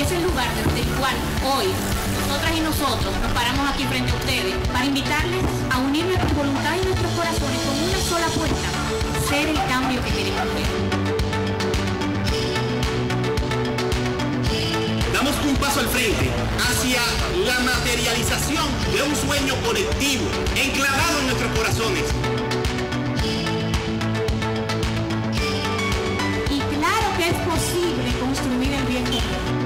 Y es el lugar desde el cual hoy nosotras y nosotros nos paramos aquí frente a ustedes para invitarles a unir nuestra voluntad y nuestros corazones con una sola apuesta: ser el cambio que queremos ver. Damos un paso al frente hacia la materialización de un sueño colectivo enclavado en nuestros corazones. Y claro que es posible construir el bien común.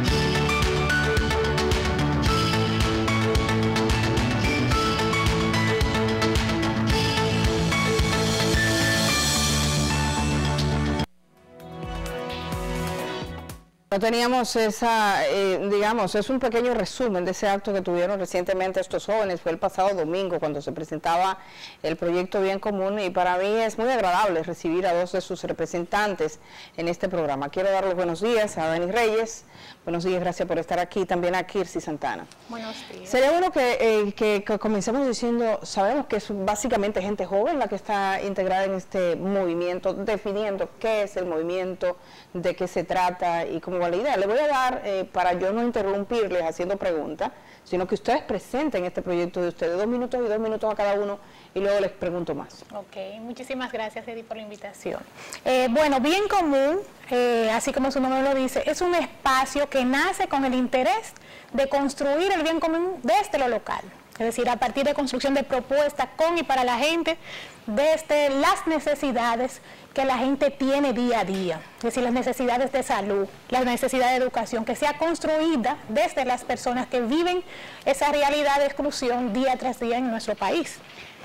No teníamos esa, digamos, es un pequeño resumen de ese acto que tuvieron recientemente estos jóvenes. Fue el pasado domingo cuando se presentaba el proyecto Bien Común, y para mí es muy agradable recibir a dos de sus representantes en este programa. Quiero darle buenos días a Dani Reyes. Buenos días, gracias por estar aquí. También a Kirsi Santana. Buenos días. Sería bueno que comencemos diciendo, sabemos que es básicamente gente joven la que está integrada en este movimiento, definiendo qué es el movimiento, de qué se trata y cómo va la idea. Le voy a dar, para yo no interrumpirles haciendo preguntas, sino que ustedes presenten este proyecto de ustedes, 2 minutos y 2 minutos a cada uno, y luego les pregunto más. Ok, muchísimas gracias, Eddie, por la invitación. Bueno, Bien Común, así como su nombre lo dice, es un espacio que nace con el interés de construir el bien común desde lo local. Es decir, a partir de construcción de propuestas con y para la gente, desde las necesidades que la gente tiene día a día, es decir, las necesidades de salud, las necesidades de educación, que sea construida desde las personas que viven esa realidad de exclusión día tras día en nuestro país.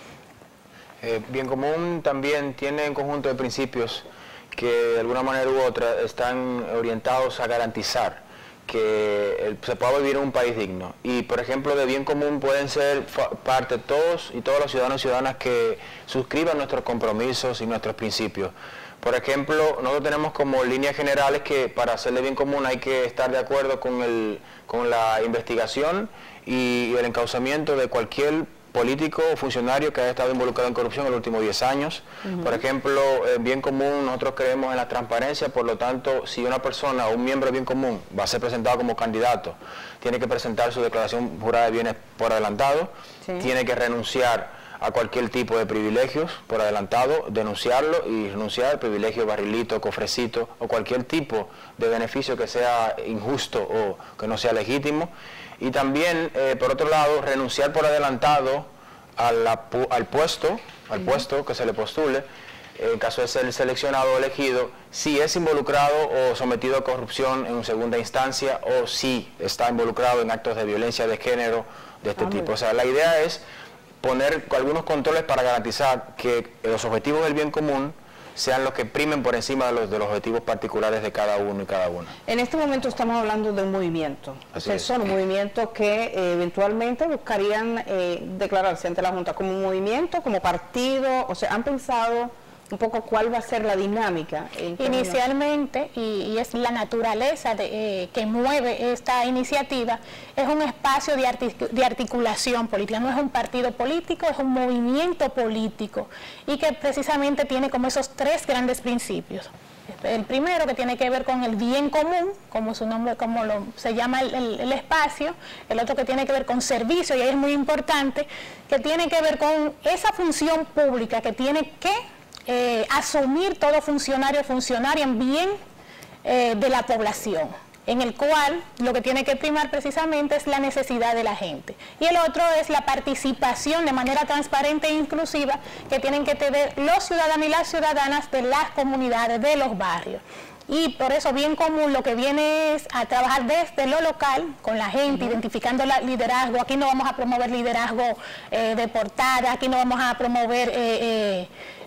Bien Común también tiene un conjunto de principios que de alguna manera u otra están orientados a garantizar que se pueda vivir en un país digno. Y por ejemplo, de Bien Común pueden ser parte todos y todos los ciudadanos y ciudadanas que suscriban nuestros compromisos y nuestros principios. Por ejemplo, nosotros tenemos como líneas generales que para hacer de Bien Común hay que estar de acuerdo con la investigación y el encauzamiento de cualquier político o funcionario que haya estado involucrado en corrupción en los últimos 10 años. Por ejemplo, en Bien Común nosotros creemos en la transparencia, por lo tanto, si una persona o un miembro de Bien Común va a ser presentado como candidato, tiene que presentar su declaración jurada de bienes por adelantado, tiene que renunciar a cualquier tipo de privilegios por adelantado, denunciarlo y renunciar al privilegio barrilito, cofrecito o cualquier tipo de beneficio que sea injusto o que no sea legítimo. Y también, por otro lado, renunciar por adelantado al puesto que se le postule, en caso de ser seleccionado o elegido, si es involucrado o sometido a corrupción en segunda instancia o si está involucrado en actos de violencia de género de este tipo. O sea, la idea es poner algunos controles para garantizar que los objetivos del bien común sean los que primen por encima de los objetivos particulares de cada uno y cada una. En este momento estamos hablando de un movimiento. Son movimientos que eventualmente buscarían declararse ante la Junta como un movimiento, como partido. O sea, ¿han pensado un poco cuál va a ser la dinámica? Inicialmente, y es la naturaleza que mueve esta iniciativa, es un espacio de articulación política, no es un partido político, es un movimiento político, y que precisamente tiene como esos 3 grandes principios. El primero, que tiene que ver con el bien común, como su nombre, se llama el espacio. El otro, que tiene que ver con servicio, y ahí es muy importante, que tiene que ver con esa función pública que tiene que asumir todo funcionario o funcionaria en bien de la población, en el cual lo que tiene que primar precisamente es la necesidad de la gente. Y el otro es la participación de manera transparente e inclusiva que tienen que tener los ciudadanos y las ciudadanas de las comunidades, de los barrios. Y por eso Bien Común lo que viene es a trabajar desde lo local, con la gente, identificando el liderazgo. Aquí no vamos a promover liderazgo de portada, aquí no vamos a promover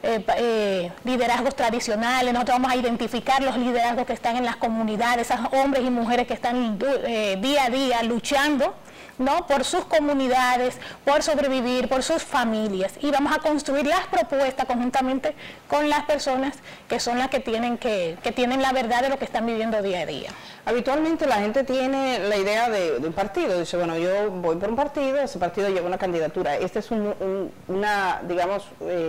liderazgos tradicionales. Nosotros vamos a identificar los liderazgos que están en las comunidades, esos hombres y mujeres que están día a día luchando, ¿no?, por sus comunidades, por sobrevivir, por sus familias, y vamos a construir las propuestas conjuntamente con las personas que son las que tienen la verdad de lo que están viviendo día a día. Habitualmente la gente tiene la idea de un partido, dice, bueno, yo voy por un partido, ese partido lleva una candidatura. Esta es digamos,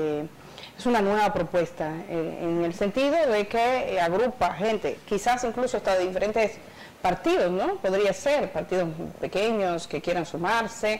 es una nueva propuesta, en el sentido de que agrupa gente, quizás incluso hasta de diferentes partidos, ¿no? Podría ser partidos pequeños que quieran sumarse.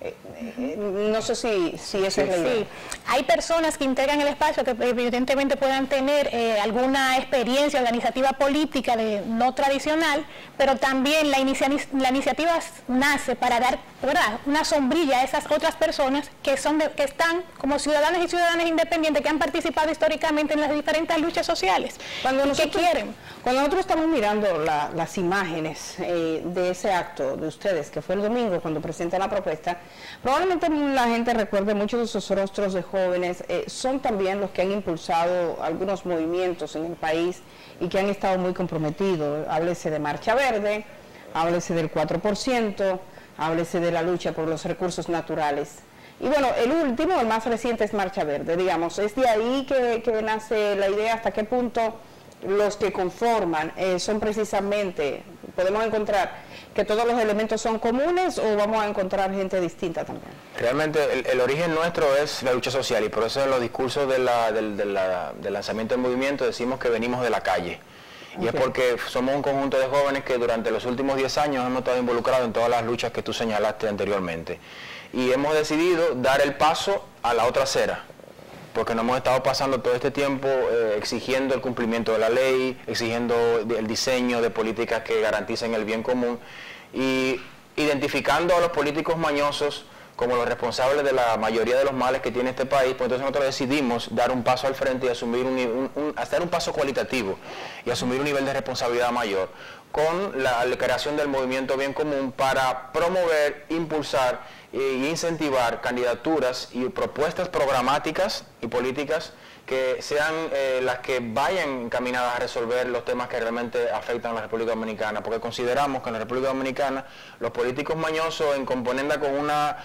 No sé si esa es la idea. Sí, hay personas que integran el espacio que evidentemente puedan tener alguna experiencia organizativa política no tradicional, pero también la iniciativa nace para dar, ¿verdad?, una sombrilla a esas otras personas que están como ciudadanos y ciudadanas independientes que han participado históricamente en las diferentes luchas sociales. ¿Qué quieren? Cuando nosotros estamos mirando las imágenes de ese acto de ustedes, que fue el domingo cuando presentan la propuesta, probablemente la gente recuerde muchos de esos rostros de jóvenes, son también los que han impulsado algunos movimientos en el país y que han estado muy comprometidos. Háblese de Marcha Verde, háblese del 4%, háblese de la lucha por los recursos naturales. Y bueno, el último, el más reciente es Marcha Verde, digamos. Es de ahí que nace la idea, hasta qué punto los que conforman son precisamente, podemos encontrar que todos los elementos son comunes o vamos a encontrar gente distinta también. Realmente el origen nuestro es la lucha social y por eso en los discursos del lanzamiento del movimiento decimos que venimos de la calle. Y es porque somos un conjunto de jóvenes que durante los últimos 10 años hemos estado involucrados en todas las luchas que tú señalaste anteriormente. Y hemos decidido dar el paso a la otra acera, porque nos hemos estado pasando todo este tiempo exigiendo el cumplimiento de la ley, exigiendo el diseño de políticas que garanticen el bien común y identificando a los políticos mañosos como los responsables de la mayoría de los males que tiene este país. Pues entonces nosotros decidimos dar un paso al frente y asumir hacer un paso cualitativo y asumir un nivel de responsabilidad mayor con la creación del movimiento bien común para promover, impulsar e incentivar candidaturas y propuestas programáticas y políticas que sean las que vayan encaminadas a resolver los temas que realmente afectan a la República Dominicana, porque consideramos que en la República Dominicana los políticos mañosos en componenda con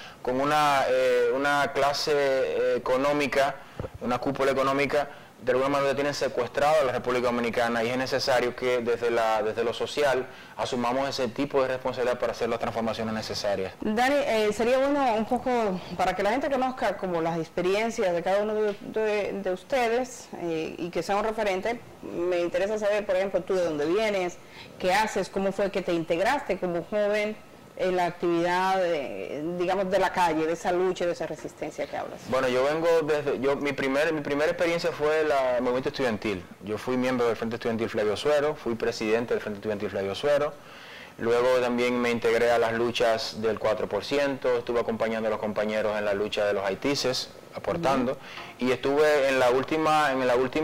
una clase económica, una cúpula económica, de alguna manera tienen secuestrado a la República Dominicana y es necesario que desde lo social asumamos ese tipo de responsabilidad para hacer las transformaciones necesarias. Dani, sería bueno un poco para que la gente conozca como las experiencias de cada uno de ustedes y que sea un referente. Me interesa saber, por ejemplo, tú de dónde vienes, qué haces, cómo fue que te integraste como joven en la actividad, digamos, de la calle, de esa lucha, de esa resistencia que hablas. Bueno, yo vengo desde, mi primera experiencia fue el movimiento estudiantil. Yo fui miembro del Frente Estudiantil Flavio Suero, fui presidente del Frente Estudiantil Flavio Suero, luego también me integré a las luchas del 4%, estuve acompañando a los compañeros en la lucha de los haitises, aportando, y estuve en la última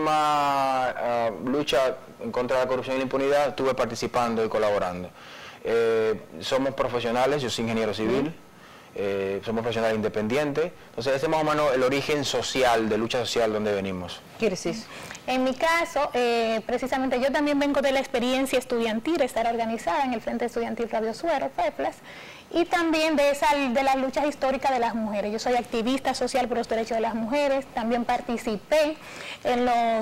lucha en contra de la corrupción y la impunidad, estuve participando y colaborando. Somos profesionales, yo soy ingeniero civil, somos profesionales independientes, entonces ese es más o menos el origen social, de lucha social donde venimos. Kirsis. En mi caso, precisamente yo también vengo de la experiencia estudiantil, estar organizada en el Frente Estudiantil Flavio Suero, FEFLAS, y también de las luchas históricas de las mujeres. Yo soy activista social por los derechos de las mujeres, también participé en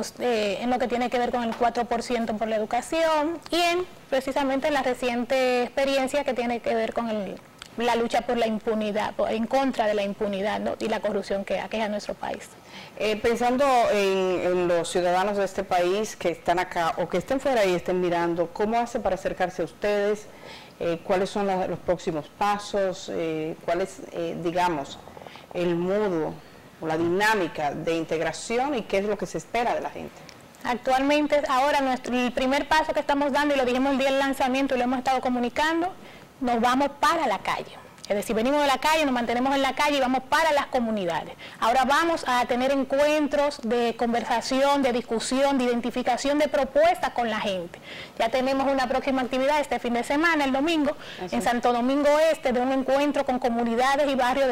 lo que tiene que ver con el 4% por la educación y precisamente en la reciente experiencia que tiene que ver con la lucha por la impunidad, en contra de la impunidad, ¿no?, y la corrupción que aqueja a nuestro país. Pensando en los ciudadanos de este país que están acá o que estén fuera y estén mirando, ¿cómo hace para acercarse a ustedes? ¿Cuáles son los próximos pasos? ¿Cuál es, digamos, el modo o la dinámica de integración y qué es lo que se espera de la gente? Actualmente, ahora el primer paso que estamos dando, y lo dijimos el día del lanzamiento y lo hemos estado comunicando, nos vamos para la calle. Es decir, venimos de la calle, nos mantenemos en la calle y vamos para las comunidades. Ahora vamos a tener encuentros de conversación, de discusión, de identificación de propuestas con la gente. Ya tenemos una próxima actividad este fin de semana, el domingo, en Santo Domingo Este, de un encuentro con comunidades y barrios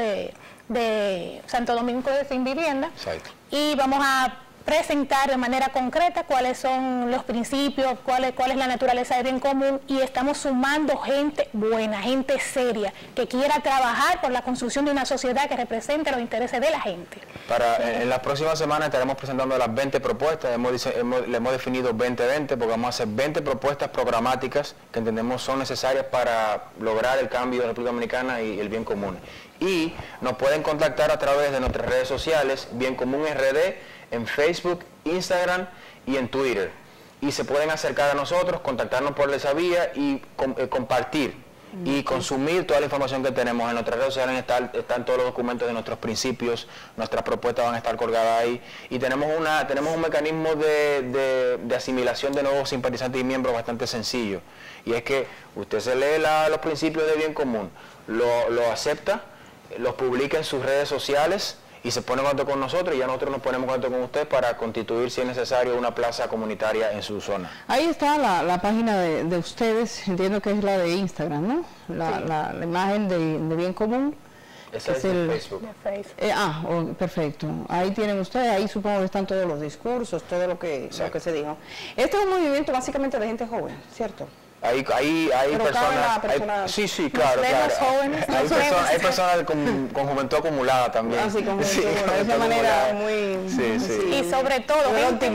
de Santo Domingo Este sin vivienda. Exacto. Y vamos a presentar de manera concreta cuáles son los principios, cuál es la naturaleza del bien común, y estamos sumando gente buena, gente seria, que quiera trabajar por la construcción de una sociedad que represente los intereses de la gente. En las próximas semanas estaremos presentando las 20 propuestas, le hemos definido 20-20 porque vamos a hacer 20 propuestas programáticas que entendemos son necesarias para lograr el cambio de la República Dominicana y el bien común. Y nos pueden contactar a través de nuestras redes sociales, Bien Común RD, en Facebook, Instagram y en Twitter. y se pueden acercar a nosotros, contactarnos por esa vía y compartir y consumir toda la información que tenemos. En nuestras redes sociales están todos los documentos de nuestros principios, nuestras propuestas van a estar colgadas ahí, y tenemos un mecanismo de asimilación de nuevos simpatizantes y miembros bastante sencillo, y es que usted se lee los principios de bien común, lo acepta, los publica en sus redes sociales y se pone en contacto con nosotros, y ya nosotros nos ponemos en contacto con usted para constituir, si es necesario, una plaza comunitaria en su zona. Ahí está la página de ustedes, entiendo que es la de Instagram, ¿no? La imagen de bien común. Esa es el Facebook. Perfecto. Ahí tienen ustedes, ahí supongo que están todos los discursos, todo lo que se dijo. Este es un movimiento básicamente de gente joven, ¿cierto? Hay personas, sí, claro. Jóvenes, hay personas con juventud acumulada también. Así como de esa manera muy... Y sobre todo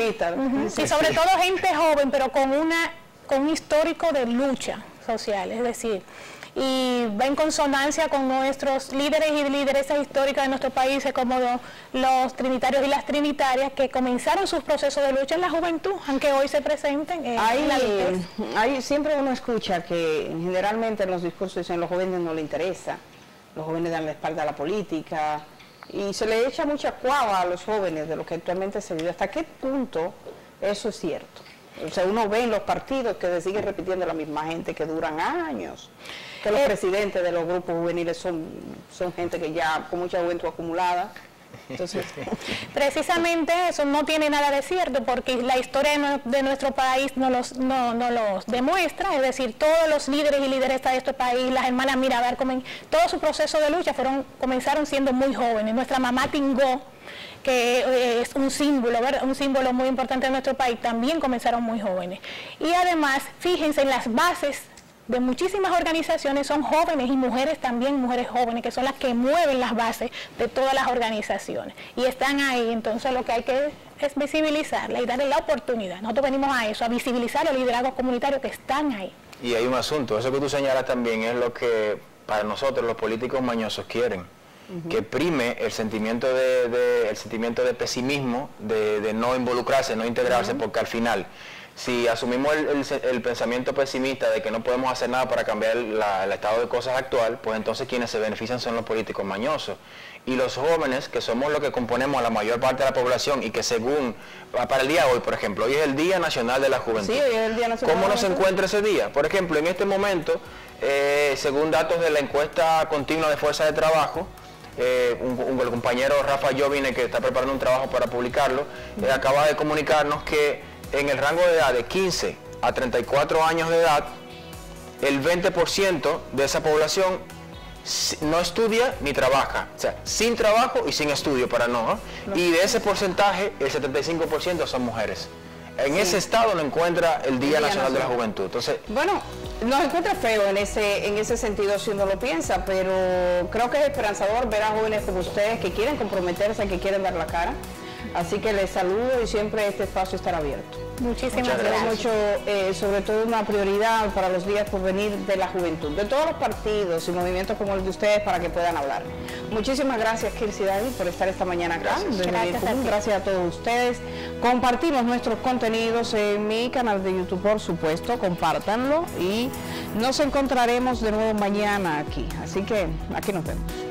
gente joven, pero con un histórico de lucha social, es decir, y va en consonancia con nuestros líderes y lideresas históricas de nuestro país, como los trinitarios y las trinitarias, que comenzaron sus procesos de lucha en la juventud, aunque hoy se presenten en la adultez. Siempre uno escucha que generalmente en los discursos dicen los jóvenes no les interesa, los jóvenes dan la espalda a la política, y se le echa mucha cuava a los jóvenes de lo que actualmente se vive. ¿Hasta qué punto eso es cierto? O sea, uno ve en los partidos que se sigue repitiendo la misma gente, que duran años, que los presidentes de los grupos juveniles son gente que ya con mucha juventud acumulada. Entonces, precisamente eso no tiene nada de cierto, porque la historia de nuestro país no los demuestra. Es decir, todos los líderes y lideresas de este país, las hermanas Mirabal, todo su proceso de lucha comenzaron siendo muy jóvenes. Nuestra mamá Tingó, que es un símbolo, ¿verdad? Un símbolo muy importante de nuestro país, también comenzaron muy jóvenes. Y además, fíjense, en las bases de muchísimas organizaciones son jóvenes, y mujeres también, mujeres jóvenes, que son las que mueven las bases de todas las organizaciones. Y están ahí, entonces lo que hay que es visibilizarla y darle la oportunidad. Nosotros venimos a eso, a visibilizar los liderazgos comunitarios que están ahí. Y hay un asunto, eso que tú señalas también es lo que para nosotros los políticos mañosos quieren. Que prime el sentimiento de pesimismo, de no involucrarse, no integrarse, porque al final, si asumimos el pensamiento pesimista de que no podemos hacer nada para cambiar el estado de cosas actual, pues entonces quienes se benefician son los políticos mañosos. Y los jóvenes, que somos los que componemos a la mayor parte de la población, y que según, para el día de hoy, por ejemplo, hoy es el Día Nacional de la Juventud. Sí, hoy es el Día Nacional. ¿Cómo nos encuentra ese día? Por ejemplo, en este momento, según datos de la encuesta continua de fuerza de trabajo, el compañero Rafa Jovine, que está preparando un trabajo para publicarlo, acaba de comunicarnos que en el rango de edad de 15 a 34 años de edad, el 20% de esa población no estudia ni trabaja, o sea, sin trabajo y sin estudio y de ese porcentaje, el 75% son mujeres. En ese estado no encuentra el Día Nacional de la Juventud. Entonces, bueno, nos encuentra feo en ese sentido si uno lo piensa, pero creo que es esperanzador ver a jóvenes como ustedes que quieren comprometerse, que quieren dar la cara. Así que les saludo y siempre este espacio estará abierto. Muchísimas gracias. Sobre todo una prioridad para los días por venir de la juventud, de todos los partidos y movimientos como el de ustedes, para que puedan hablar. Muchísimas gracias, Kirsi David, por estar esta mañana acá. Gracias a todos ustedes. Compartimos nuestros contenidos en mi canal de YouTube, por supuesto, compártanlo, y nos encontraremos de nuevo mañana aquí. Así que aquí nos vemos.